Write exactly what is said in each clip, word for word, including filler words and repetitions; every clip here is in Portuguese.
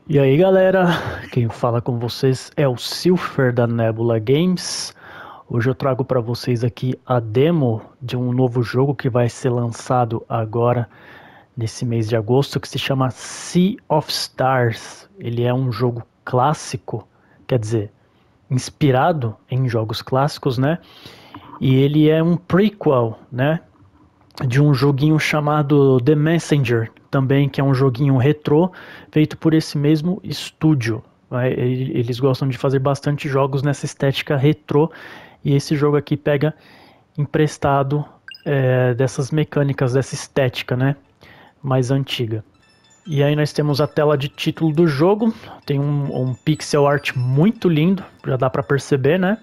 E aí galera, quem fala com vocês é o Silfer da Nebula Games. Hoje eu trago para vocês aqui a demo de um novo jogo que vai ser lançado agora nesse mês de agosto, que se chama Sea of Stars. Ele é um jogo clássico, quer dizer, inspirado em jogos clássicos, né? E ele é um prequel, né? De um joguinho chamado The Messenger, também, que é um joguinho retrô, feito por esse mesmo estúdio. Né? Eles gostam de fazer bastante jogos nessa estética retrô, e esse jogo aqui pega emprestado é, dessas mecânicas, dessa estética, né, mais antiga. E aí nós temos a tela de título do jogo, tem um, um pixel art muito lindo, já dá para perceber, né?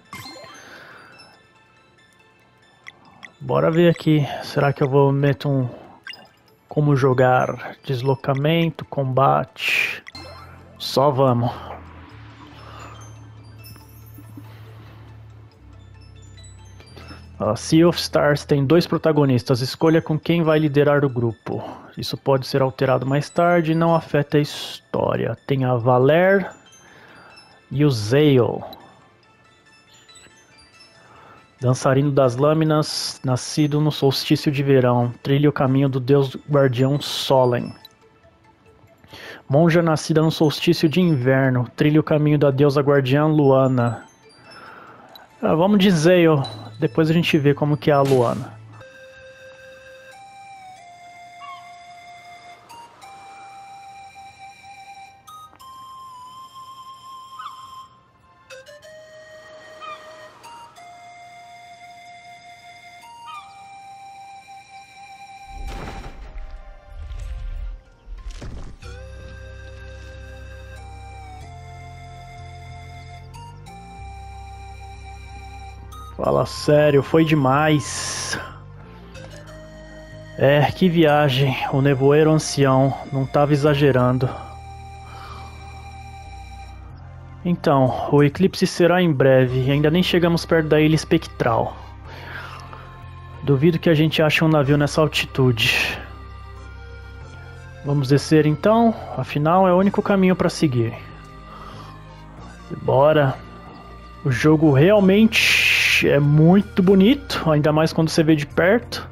Bora ver aqui, será que eu vou meter um como jogar, deslocamento, combate, só vamos. A Sea of Stars tem dois protagonistas, escolha com quem vai liderar o grupo. Isso pode ser alterado mais tarde e não afeta a história. Tem a Valer e o Zale. Dançarino das lâminas, nascido no solstício de verão, trilha o caminho do deus guardião Solen. Monja nascida no solstício de inverno, trilha o caminho da deusa guardiã Luana. Ah, vamos de Zale, depois a gente vê como que é a Luana. Fala sério, foi demais. É, que viagem. O nevoeiro ancião não tava exagerando. Então, o eclipse será em breve e ainda nem chegamos perto da ilha espectral. Duvido que a gente ache um navio nessa altitude. Vamos descer então, afinal é o único caminho para seguir. Bora. O jogo realmente é muito bonito, ainda mais quando você vê de perto.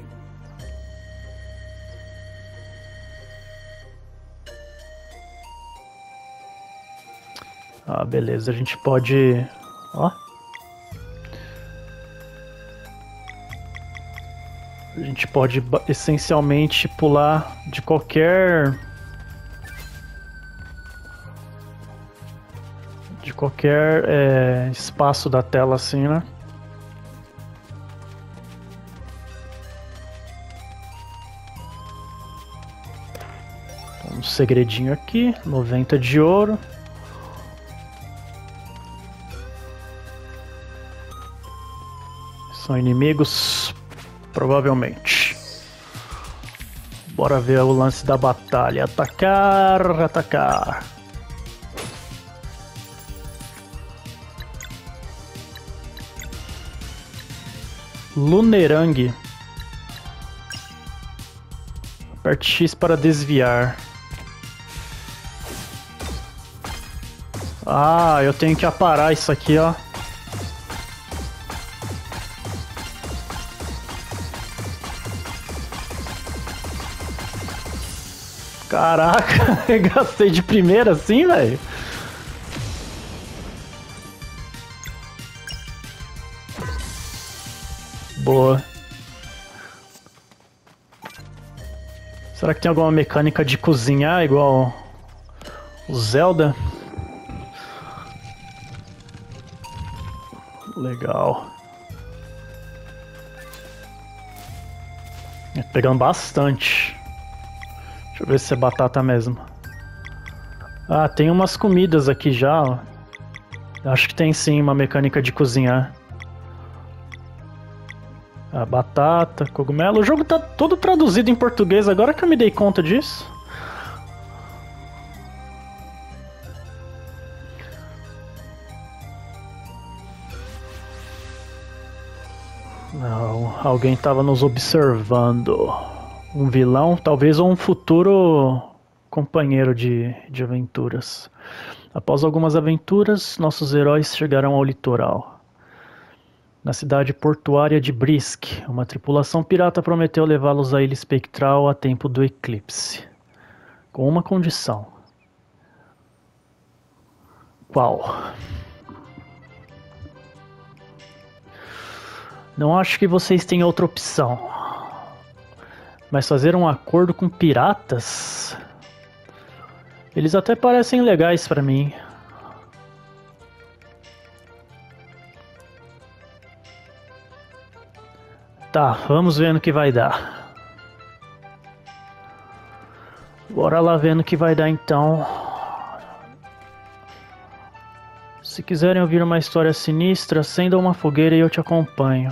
Ah, beleza, a gente pode... Ó. A gente pode essencialmente pular de qualquer... De qualquer é, espaço da tela assim, né? Um segredinho aqui, noventa de ouro. São inimigos, provavelmente. Bora ver o lance da batalha. Atacar, atacar. Lunerang. Aperte X para desviar. Ah, eu tenho que aparar isso aqui, ó. Caraca, gastei de primeira assim, velho. Boa. Será que tem alguma mecânica de cozinhar igual o Zelda? Legal. É, pegando bastante. Deixa eu ver se é batata mesmo. Ah, tem umas comidas aqui já, ó. Acho que tem sim uma mecânica de cozinhar. A batata, cogumelo. O jogo tá todo traduzido em português, agora que eu me dei conta disso. Não, alguém tava nos observando. Um vilão, talvez um futuro companheiro de, de aventuras. Após algumas aventuras, nossos heróis chegarão ao litoral. Na cidade portuária de Brisk, uma tripulação pirata prometeu levá-los à Ilha Espectral a tempo do eclipse. Com uma condição. Qual? Não acho que vocês têm outra opção. Mas fazer um acordo com piratas? Eles até parecem legais pra mim. Tá, vamos ver no que vai dar. Bora lá ver no que vai dar então. Se quiserem ouvir uma história sinistra, acenda uma fogueira e eu te acompanho.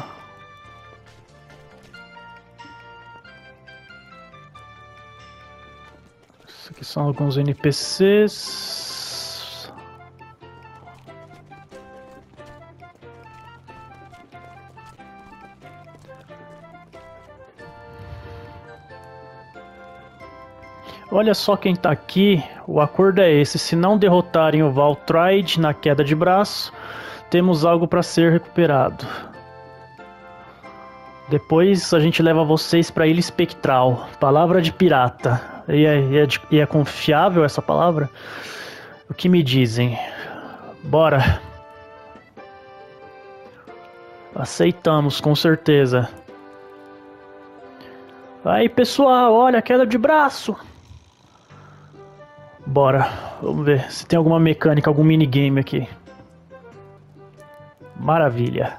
Isso aqui são alguns N P Cs. Olha só quem tá aqui, o acordo é esse, se não derrotarem o Valtride na queda de braço, temos algo para ser recuperado. Depois a gente leva vocês para Ilha Espectral, palavra de pirata. E é, e, é, e é confiável essa palavra? O que me dizem? Bora. Aceitamos, com certeza. Aí pessoal, olha a queda de braço. Bora, vamos ver se tem alguma mecânica, algum minigame aqui. Maravilha.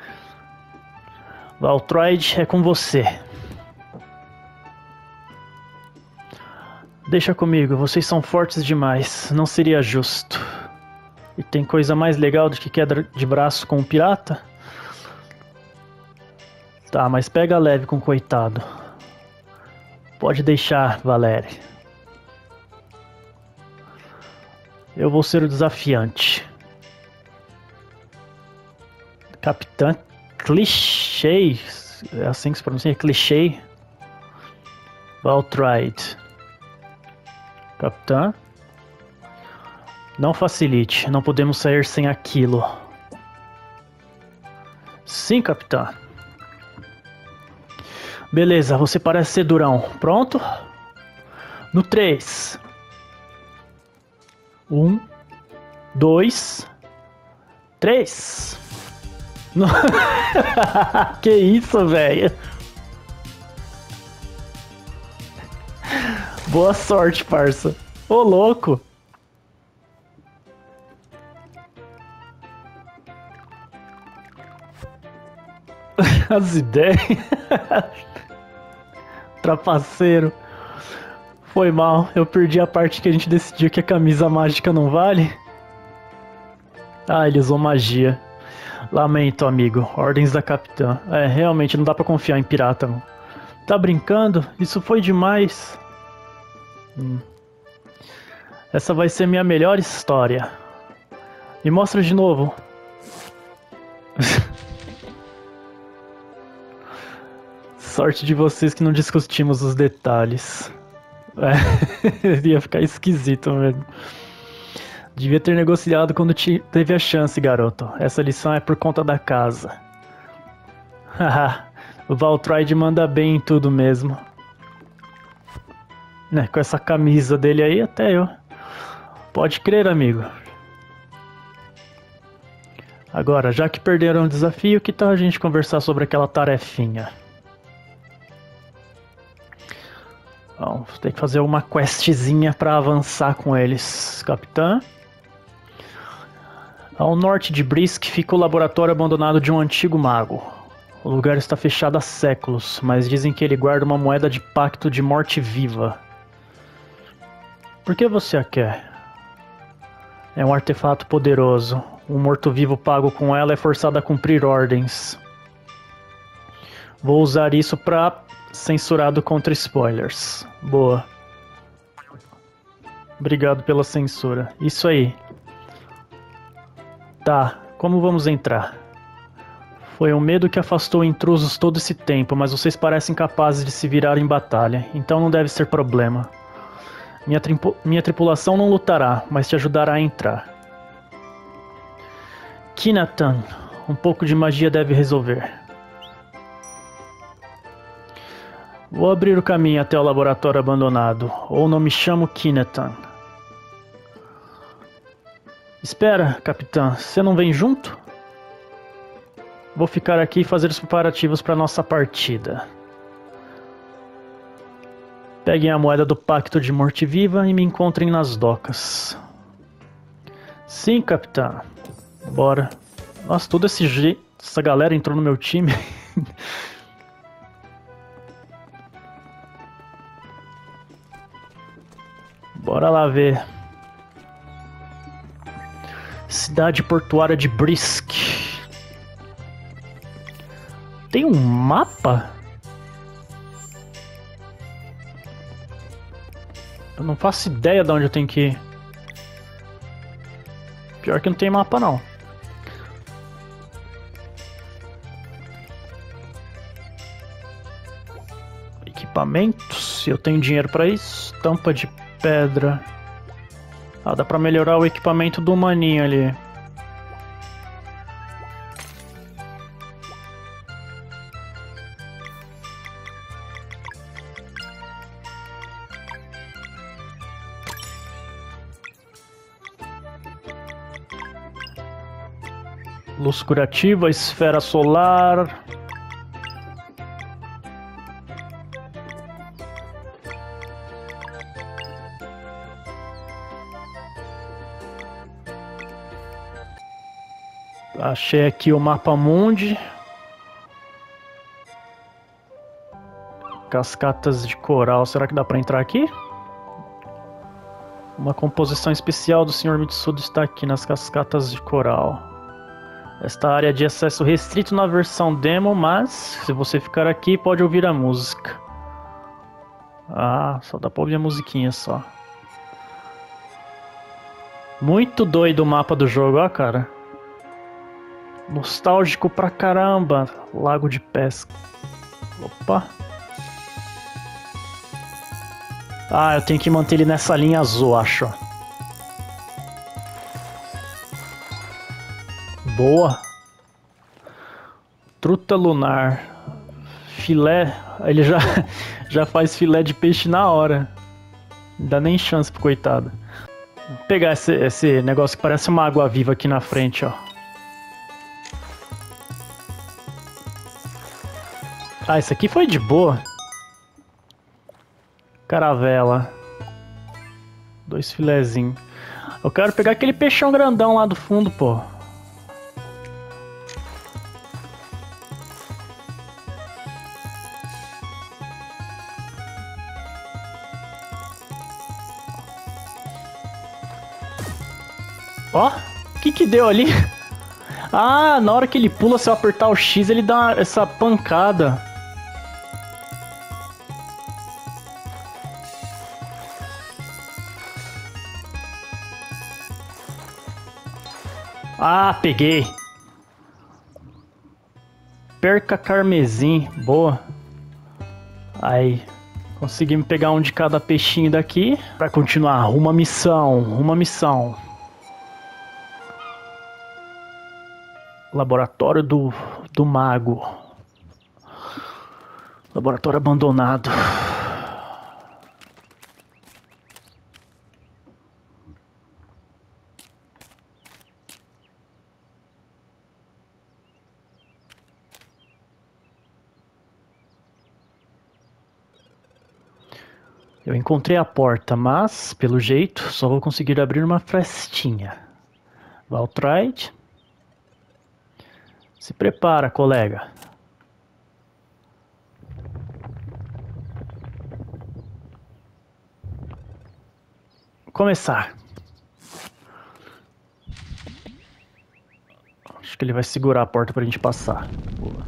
Valtride, é com você. Deixa comigo, vocês são fortes demais, não seria justo. E tem coisa mais legal do que queda de braço com um pirata? Tá, mas pega leve com o coitado. Pode deixar, Valéria. Eu vou ser o desafiante. Capitã Clichê. É assim que se pronuncia? Clichê. Valtride. Capitã. Não facilite. Não podemos sair sem aquilo. Sim, capitã. Beleza, você parece ser durão. Pronto? No três. Um, dois, três. Que isso, velho? Boa sorte, parça. Ô, louco. As ideias. Trapaceiro. Foi mal, eu perdi a parte que a gente decidiu que a camisa mágica não vale. Ah, ele usou magia. Lamento, amigo. Ordens da capitã. É, realmente não dá pra confiar em pirata, não. Tá brincando? Isso foi demais. Hum. Essa vai ser minha melhor história. Me mostra de novo. Sorte de vocês que não discutimos os detalhes. É, ia ficar esquisito mesmo. Devia ter negociado quando te teve a chance, garoto. Essa lição é por conta da casa. Haha, o Valtride manda bem em tudo mesmo. Né, com essa camisa dele aí, até eu. Pode crer, amigo. Agora, já que perderam o desafio, que tal a gente conversar sobre aquela tarefinha? Bom, tem que fazer uma questzinha para avançar com eles, capitã. Ao norte de Brisk fica o laboratório abandonado de um antigo mago. O lugar está fechado há séculos, mas dizem que ele guarda uma moeda de pacto de morte viva. Por que você a quer? É um artefato poderoso. Um morto-vivo pago com ela é forçado a cumprir ordens. Vou usar isso para... Censurado contra spoilers. Boa. Obrigado pela censura. Isso aí. Tá, como vamos entrar? Foi o medo que afastou intrusos todo esse tempo, mas vocês parecem capazes de se virar em batalha, então não deve ser problema. Minha, minha tripulação não lutará, mas te ajudará a entrar. Kinatan, um pouco de magia deve resolver. Vou abrir o caminho até o laboratório abandonado, ou não me chamo Kinatan. Espera, capitã, você não vem junto? Vou ficar aqui e fazer os preparativos para nossa partida. Peguem a moeda do Pacto de Morte-Viva e me encontrem nas docas. Sim, capitã. Bora. Nossa, todo esse jeito, essa galera entrou no meu time. Bora lá ver. Cidade portuária de Brisk. Tem um mapa? Eu não faço ideia de onde eu tenho que ir. Pior que não tem mapa não. Equipamentos. Eu tenho dinheiro para isso. Tampa de pedra. Ah, dá pra melhorar o equipamento do maninho ali. Luz curativa, esfera solar. Achei aqui o mapa mundi. Cascatas de coral. Será que dá pra entrar aqui? Uma composição especial do senhor Mitsudo está aqui nas cascatas de coral. Esta área é de acesso restrito na versão demo, mas se você ficar aqui pode ouvir a música. Ah, só dá pra ouvir a musiquinha só. Muito doido o mapa do jogo, ó, cara. Nostálgico pra caramba. Lago de pesca. Opa. Ah, eu tenho que manter ele nessa linha azul, acho. Boa. Truta lunar. Filé. Ele já, já faz filé de peixe na hora. Não dá nem chance pro coitado. Vou pegar esse, esse negócio que parece uma água viva aqui na frente, ó. Ah, esse aqui foi de boa. Caravela. Dois filezinhos. Eu quero pegar aquele peixão grandão lá do fundo, pô. Ó, o que que deu ali? Ah, na hora que ele pula, se eu apertar o X, ele dá essa pancada. Ah, peguei. Perca carmesim, boa. Aí, conseguimos pegar um de cada peixinho daqui. Pra continuar, uma missão, uma missão. Laboratório do, do mago. Laboratório abandonado. Eu encontrei a porta, mas, pelo jeito, só vou conseguir abrir uma frestinha. Valtride. Se prepara, colega. Começar. Acho que ele vai segurar a porta pra gente passar. Boa.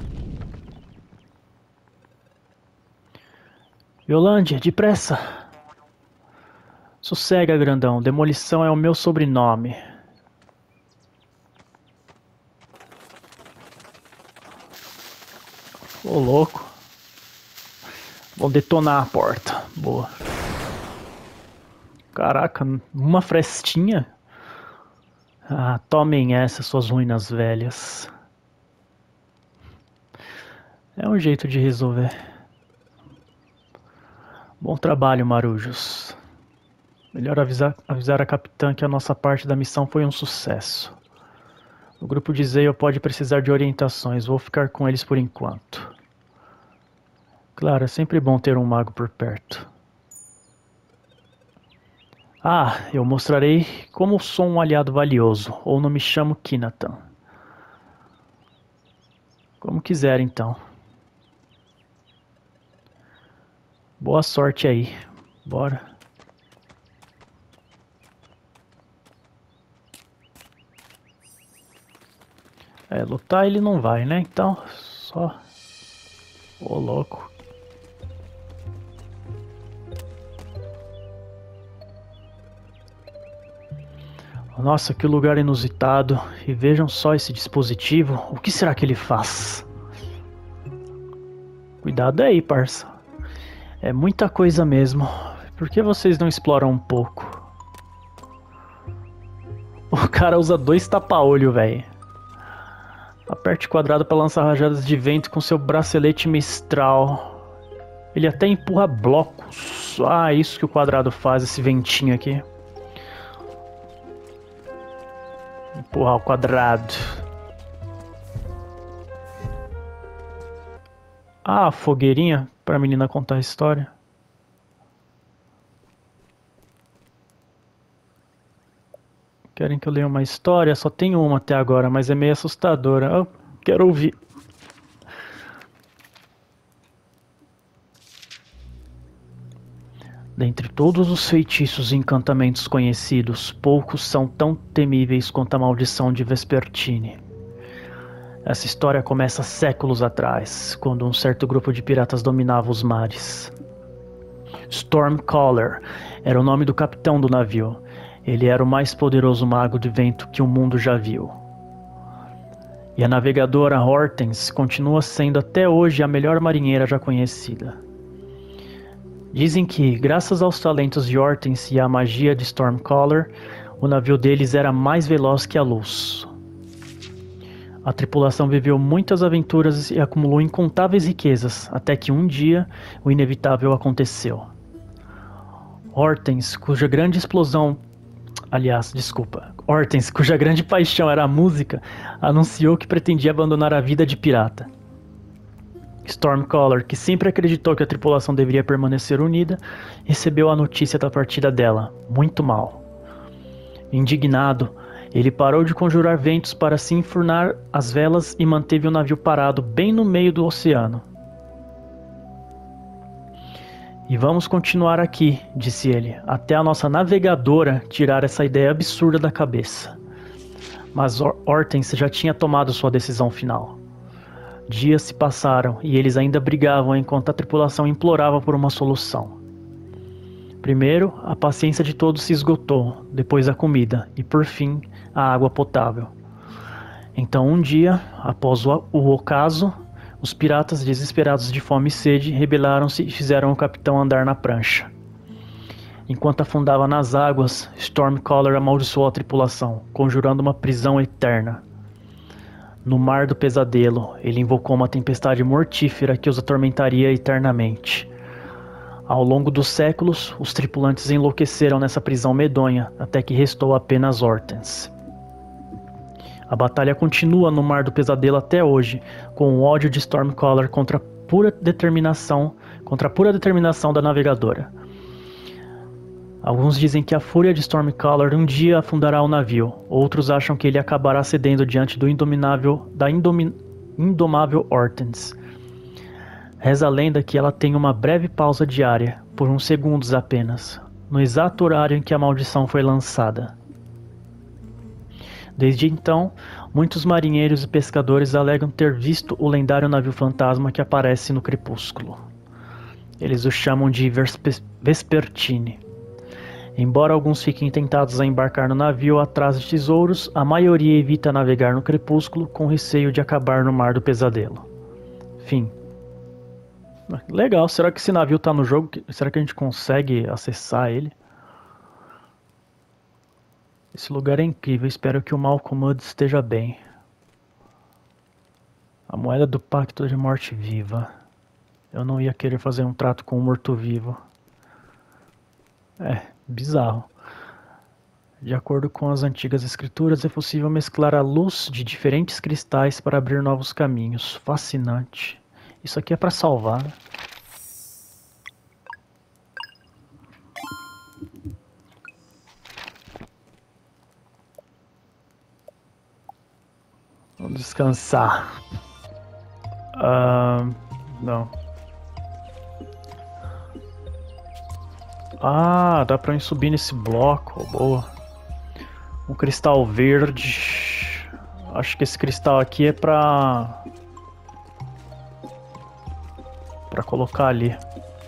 Yolândia, depressa. Sossega, grandão. Demolição é o meu sobrenome. Ô, louco. Vou detonar a porta. Boa. Caraca, uma frestinha? Ah, tomem essa, suas ruínas velhas. É um jeito de resolver. Bom trabalho, marujos. Melhor avisar, avisar a capitã que a nossa parte da missão foi um sucesso. O grupo de Zale pode precisar de orientações, vou ficar com eles por enquanto. Claro, é sempre bom ter um mago por perto. Ah, eu mostrarei como sou um aliado valioso, ou não me chamo Kinatan. Como quiser, então. Boa sorte aí. Bora. É, lutar ele não vai, né? Então, só... Ô, louco. Nossa, que lugar inusitado. E vejam só esse dispositivo. O que será que ele faz? Cuidado aí, parça. É muita coisa mesmo. Por que vocês não exploram um pouco? O cara usa dois tapa-olho, velho. Aperte quadrado para lançar rajadas de vento com seu bracelete mistral. Ele até empurra blocos. Ah, isso que o quadrado faz, esse ventinho aqui. Empurrar o quadrado. Ah, fogueirinha para a menina contar a história. Querem que eu leia uma história? Só tenho uma até agora, mas é meio assustadora. Eu quero ouvir. Dentre todos os feitiços e encantamentos conhecidos, poucos são tão temíveis quanto a maldição de Vespertine. Essa história começa séculos atrás, quando um certo grupo de piratas dominava os mares. Stormcaller era o nome do capitão do navio. Ele era o mais poderoso mago de vento que o mundo já viu. E a navegadora Hortense continua sendo até hoje a melhor marinheira já conhecida. Dizem que, graças aos talentos de Hortense e à magia de Stormcaller, o navio deles era mais veloz que a luz. A tripulação viveu muitas aventuras e acumulou incontáveis riquezas, até que um dia o inevitável aconteceu. Hortense, cuja grande explosão... Aliás, desculpa. Hortense, cuja grande paixão era a música, anunciou que pretendia abandonar a vida de pirata. Stormcaller, que sempre acreditou que a tripulação deveria permanecer unida, recebeu a notícia da partida dela, muito mal. Indignado, ele parou de conjurar ventos para se enfurnar as velas e manteve o navio parado bem no meio do oceano. E vamos continuar aqui, disse ele, até a nossa navegadora tirar essa ideia absurda da cabeça. Mas Hortense já tinha tomado sua decisão final. Dias se passaram e eles ainda brigavam enquanto a tripulação implorava por uma solução. Primeiro, a paciência de todos se esgotou, depois a comida e, por fim, a água potável. Então, um dia, após o, o ocaso, os piratas, desesperados de fome e sede, rebelaram-se e fizeram o capitão andar na prancha. Enquanto afundava nas águas, Stormcaller amaldiçoou a tripulação, conjurando uma prisão eterna. No mar do pesadelo, ele invocou uma tempestade mortífera que os atormentaria eternamente. Ao longo dos séculos, os tripulantes enlouqueceram nessa prisão medonha, até que restou apenas Hortense. A batalha continua no Mar do Pesadelo até hoje, com o ódio de Stormcaller contra a pura determinação, contra a pura determinação da navegadora. Alguns dizem que a fúria de Stormcaller um dia afundará o navio, outros acham que ele acabará cedendo diante do indominável, da indomi, indomável Hortense. Reza a lenda que ela tem uma breve pausa diária, por uns segundos apenas, no exato horário em que a maldição foi lançada. Desde então, muitos marinheiros e pescadores alegam ter visto o lendário navio fantasma que aparece no crepúsculo. Eles o chamam de Vespertine. Embora alguns fiquem tentados a embarcar no navio atrás de tesouros, a maioria evita navegar no crepúsculo com receio de acabar no Mar do Pesadelo. Fim. Legal, será que esse navio tá no jogo? Será que a gente consegue acessar ele? Esse lugar é incrível, espero que o Malkomud esteja bem. A moeda do pacto de morte-viva. Eu não ia querer fazer um trato com um morto-vivo. É, bizarro. De acordo com as antigas escrituras, é possível mesclar a luz de diferentes cristais para abrir novos caminhos. Fascinante. Isso aqui é para salvar, né? Vamos descansar. Ah, não. Ah, dá pra eu subir nesse bloco. Boa. Um cristal verde. Acho que esse cristal aqui é pra... Pra colocar ali.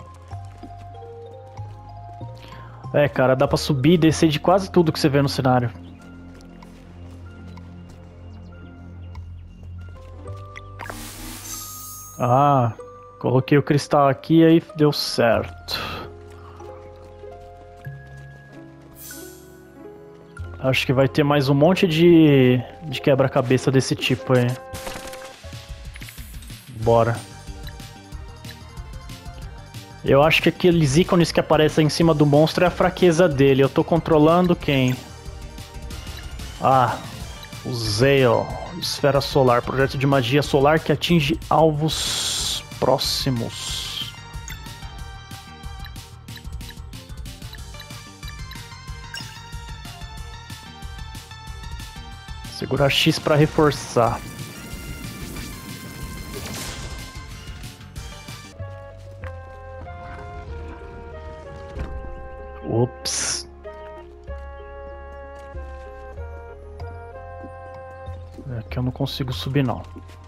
É, cara, dá pra subir e descer de quase tudo que você vê no cenário. Ah, coloquei o cristal aqui e aí deu certo. Acho que vai ter mais um monte de, de quebra-cabeça desse tipo aí. Bora. Eu acho que aqueles ícones que aparecem em cima do monstro é a fraqueza dele. Eu tô controlando quem? Ah, o Zale. Esfera solar. Projeto de magia solar que atinge alvos próximos. Segurar X para reforçar. Ops. Aqui eu não consigo subir não.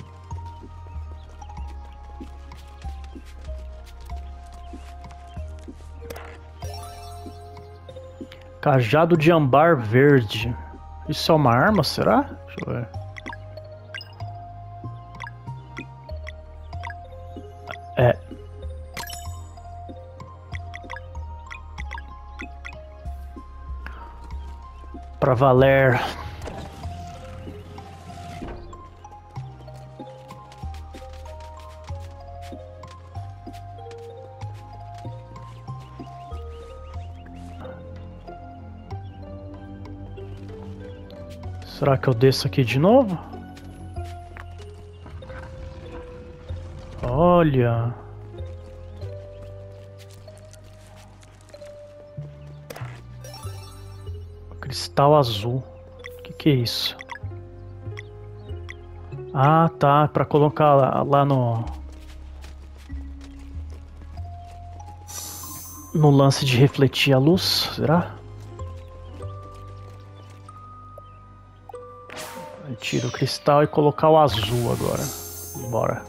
Cajado de âmbar verde. Isso é uma arma, será? Deixa eu ver. É. Pra valer. Será que eu desço aqui de novo? Olha. Cristal azul. O que, que é isso? Ah, tá. Pra colocar lá, lá no... No lance de refletir a luz, será? Tira o cristal e colocar o azul agora. Bora.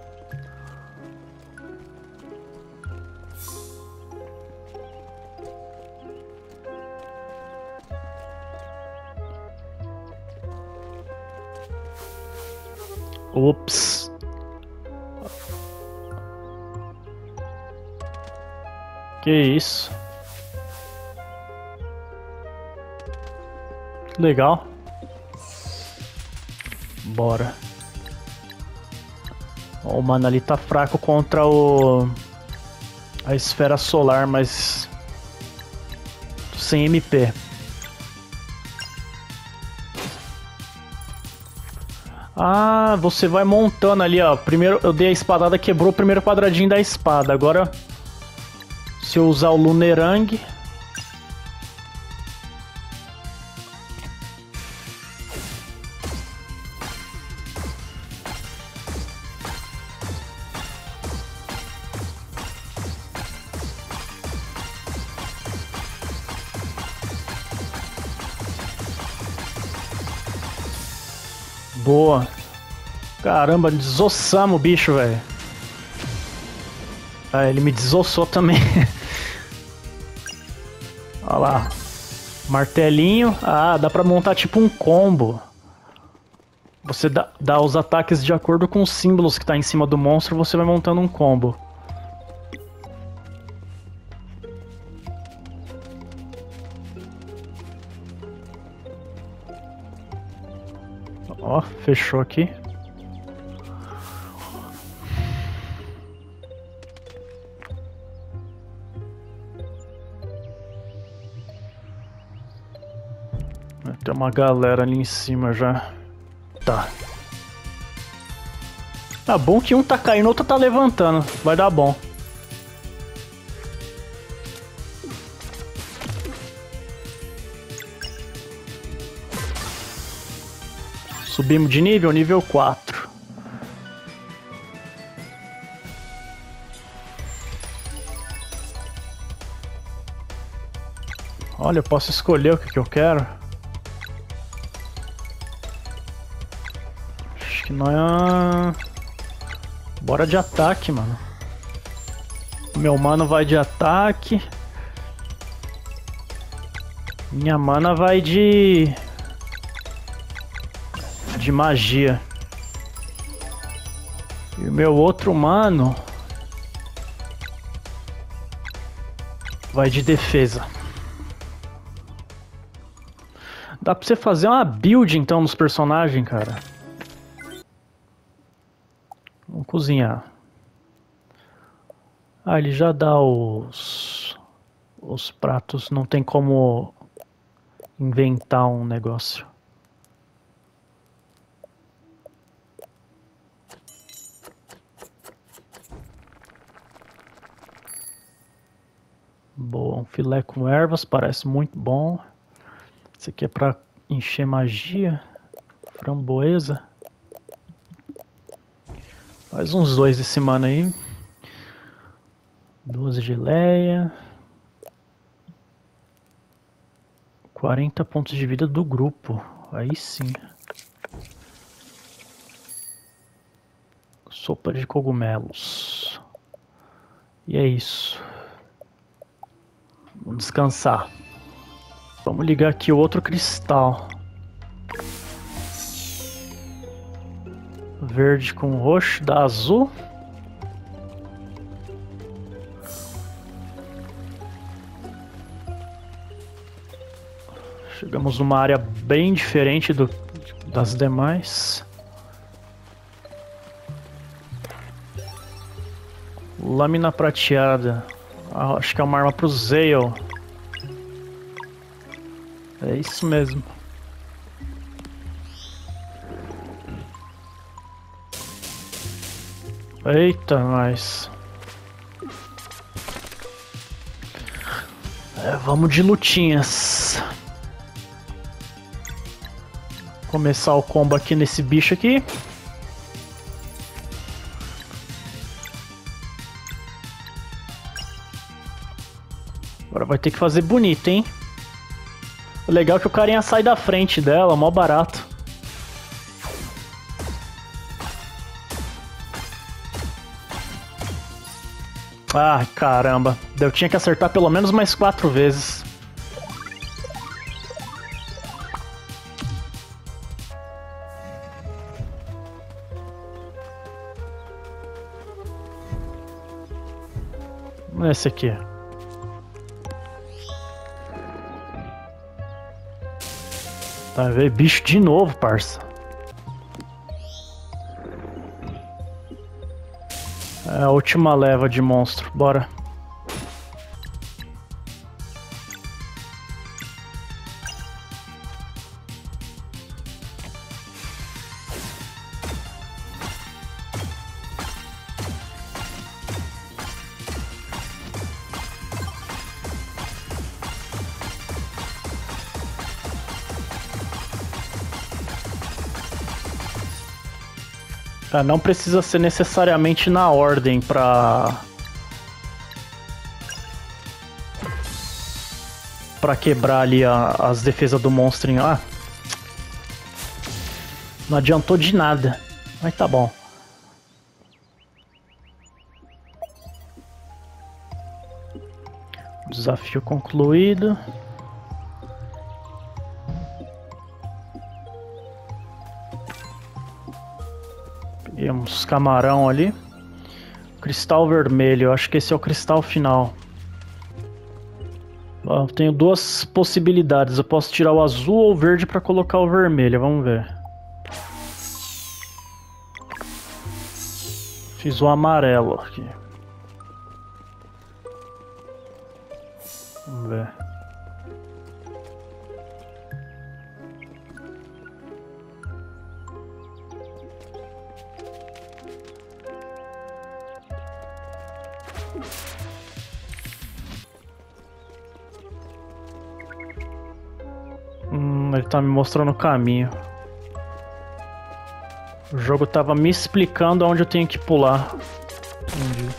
Ops. Que isso? Legal. Bora. Ó, o mano ali tá fraco contra o... a esfera solar, mas... sem M P. Ah, você vai montando ali, ó. Primeiro eu dei a espadada, quebrou o primeiro quadradinho da espada. Agora, se eu usar o Lunerang... Boa. Caramba, desossamos o bicho, velho. Ah, ele me desossou também. Olha lá. Martelinho. Ah, dá pra montar tipo um combo. Você dá, dá os ataques de acordo com os símbolos que tá em cima do monstro, você vai montando um combo. Ó, fechou aqui. Tem uma galera ali em cima já. Tá. Tá bom que um tá caindo, outro tá levantando. Vai dar bom. Subimos de nível, nível quatro. Olha, eu posso escolher o que, que eu quero. Acho que não é... Bora de ataque, mano. Meu mano vai de ataque. Minha mana vai de... de magia. E o meu outro mano vai de defesa. Dá pra você fazer uma build então nos personagens, cara. Vamos cozinhar. Ah, ele já dá os os pratos, não tem como inventar um negócio. Boa, um filé com ervas, parece muito bom. Esse aqui é pra encher magia. Framboesa. Faz uns dois esse mano aí. Duas geleia. quarenta pontos de vida do grupo. Aí sim. Sopa de cogumelos. E é isso. Vamos descansar. Vamos ligar aqui o outro cristal. Verde com roxo, dá azul. Chegamos numa área bem diferente do, das demais. Lâmina prateada. Ah, acho que é uma arma pro Zale. É isso mesmo. Eita, nós. É, vamos de lutinhas. Começar o combo aqui nesse bicho aqui. Agora vai ter que fazer bonito, hein? O legal é que o carinha sai da frente dela, mó barato. Ai, caramba. Eu tinha que acertar pelo menos mais quatro vezes. Esse aqui. Tá, veio bicho de novo, parça. É a última leva de monstro, bora. É, não precisa ser necessariamente na ordem pra... pra quebrar ali a, as defesas do monstrinho. Ah, não adiantou de nada, mas tá bom. Desafio concluído. Temos camarão ali. Cristal vermelho, eu acho que esse é o cristal final. Eu tenho duas possibilidades. Eu posso tirar o azul ou o verde para colocar o vermelho. Vamos ver. Fiz o amarelo aqui. Vamos ver. Hum, ele tá me mostrando o caminho. O jogo tava me explicando onde eu tenho que pular. Entendi.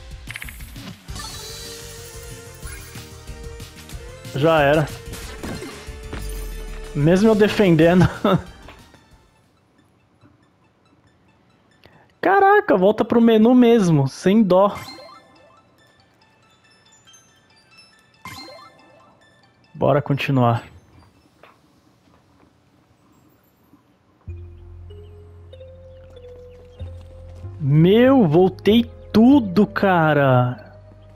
Já era. Mesmo eu defendendo. Caraca, volta pro menu mesmo, sem dó. Bora continuar. Meu, voltei tudo, cara.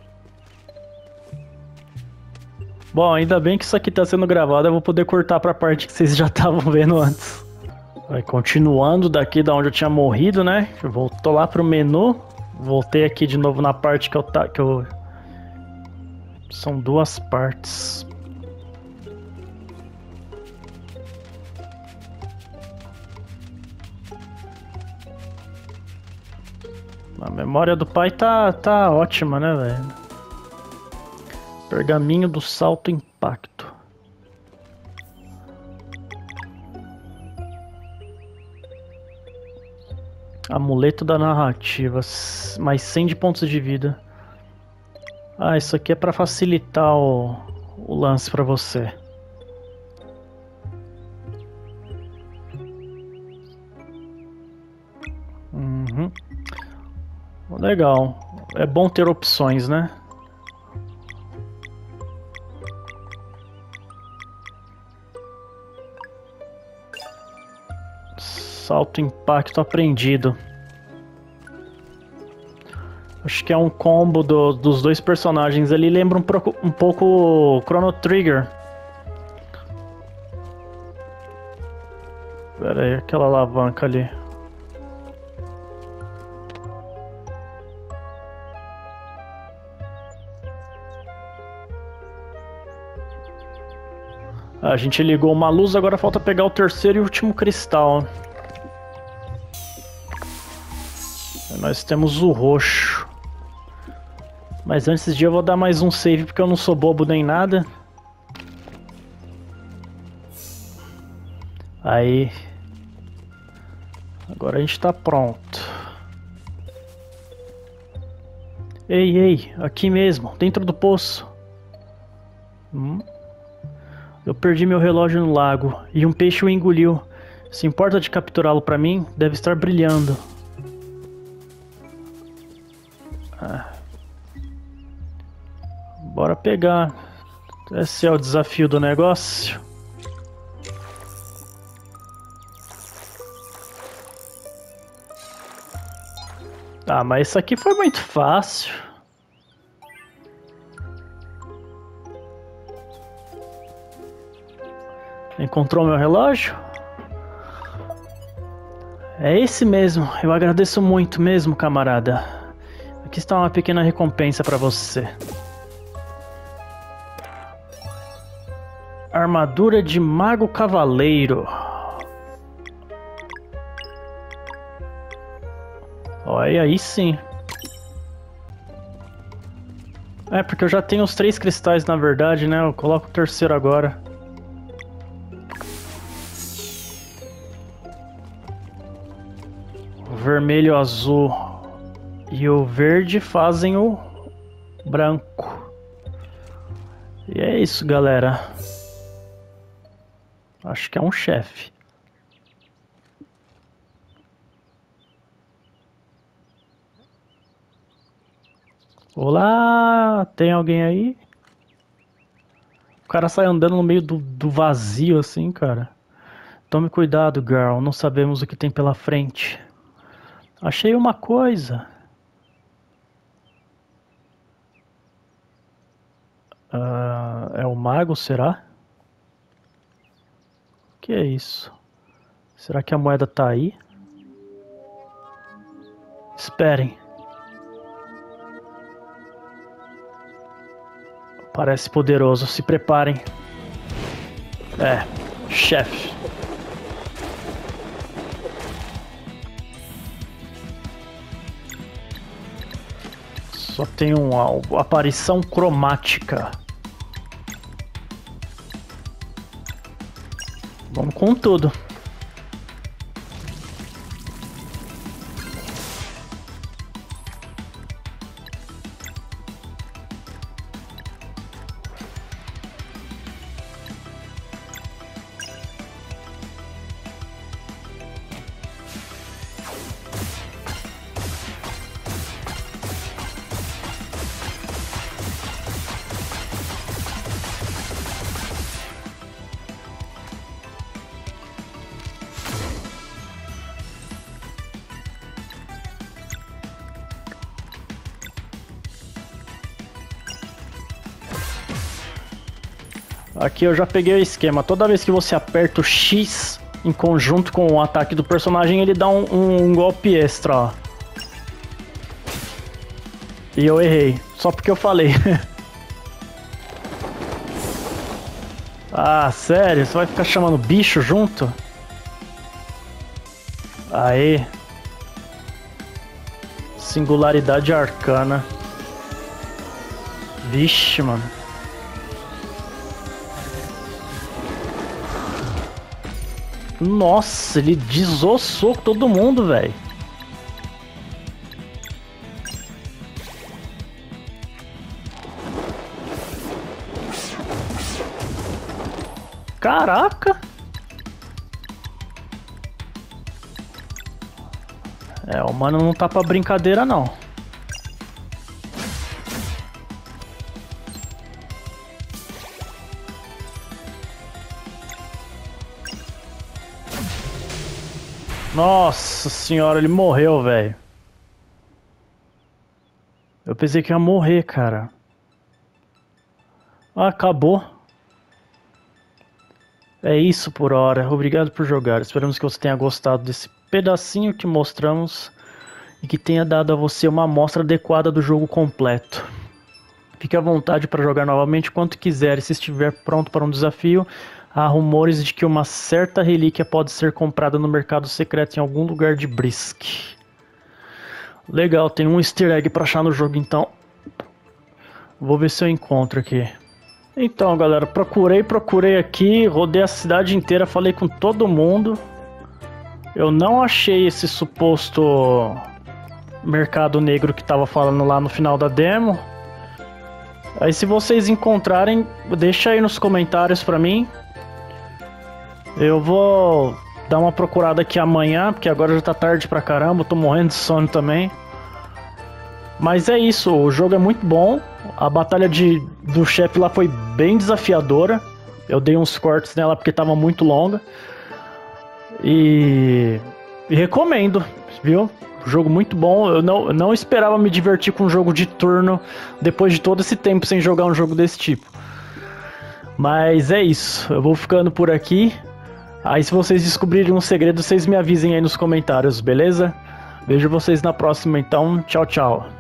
Bom, ainda bem que isso aqui tá sendo gravado, eu vou poder cortar pra parte que vocês já estavam vendo antes. Vai continuando daqui da onde eu tinha morrido, né? Eu voltou lá pro menu. Voltei aqui de novo na parte que eu tá, que eu são duas partes. A memória do pai tá tá ótima, né, velho? Pergaminho do salto impacto. Amuleto da narrativa, mais cem de pontos de vida. Ah, isso aqui é pra facilitar o, o lance pra você. Uhum. Legal. É bom ter opções, né? Salto impacto aprendido. Acho que é um combo do, dos dois personagens ali. Lembra um, pro, um pouco o Chrono Trigger. Pera aí, aquela alavanca ali. A gente ligou uma luz, agora falta pegar o terceiro e último cristal. Nós temos o roxo. Mas antes de eu vou dar mais um save porque eu não sou bobo nem nada. Aí. Agora a gente tá pronto. Ei, ei, aqui mesmo, dentro do poço. Hum? Eu perdi meu relógio no lago e um peixe o engoliu. Se importa de capturá-lo pra mim, deve estar brilhando. Ah. Bora pegar. Esse é o desafio do negócio. Ah, mas isso aqui foi muito fácil. Encontrou meu relógio? É esse mesmo. Eu agradeço muito mesmo, camarada. Aqui está uma pequena recompensa para você. Armadura de Mago Cavaleiro. Olha aí sim. É, porque eu já tenho os três cristais na verdade, né? Eu coloco o terceiro agora. O vermelho, o azul e o verde fazem o branco. E é isso, galera. Acho que é um chefe. Olá, tem alguém aí? O cara sai andando no meio do, do vazio assim, cara. Tome cuidado, girl. Não sabemos o que tem pela frente. Achei uma coisa. Uh, é o mago, será? O que é isso? Será que a moeda tá aí? esperem. Parece poderoso, se preparem. É, chefe. Só tem uma aparição cromática. Vamos com tudo. Aqui eu já peguei o esquema. Toda vez que você aperta o X em conjunto com o ataque do personagem, ele dá um, um, um golpe extra, ó. E eu errei, só porque eu falei. Ah, sério? Você vai ficar chamando bicho junto? Aê. Singularidade arcana. Vixe, mano. Nossa, ele desossou todo mundo, velho. Caraca! É, o mano não tá pra brincadeira, não. Nossa senhora, ele morreu, velho. Eu pensei que ia morrer, cara. Ah, acabou. É isso por hora. Obrigado por jogar. Esperamos que você tenha gostado desse pedacinho que mostramos e que tenha dado a você uma amostra adequada do jogo completo. Fique à vontade para jogar novamente quanto quiser. Se estiver pronto para um desafio, há rumores de que uma certa relíquia pode ser comprada no mercado secreto em algum lugar de Brisk. Legal, tem um easter egg para achar no jogo, então. Vou ver se eu encontro aqui. Então, galera, procurei, procurei aqui, rodei a cidade inteira, falei com todo mundo. Eu não achei esse suposto mercado negro que tava falando lá no final da demo. Aí se vocês encontrarem, deixa aí nos comentários pra mim. Eu vou dar uma procurada aqui amanhã, porque agora já tá tarde pra caramba, eu tô morrendo de sono também. Mas é isso, o jogo é muito bom. A batalha de, do chefe lá foi bem desafiadora. Eu dei uns cortes nela porque tava muito longa. E, e recomendo, viu? Jogo muito bom. Eu não, eu não esperava me divertir com um jogo de turno depois de todo esse tempo sem jogar um jogo desse tipo. Mas é isso, eu vou ficando por aqui. Aí se vocês descobrirem um segredo, vocês me avisem aí nos comentários, beleza? Vejo vocês na próxima então, tchau, tchau.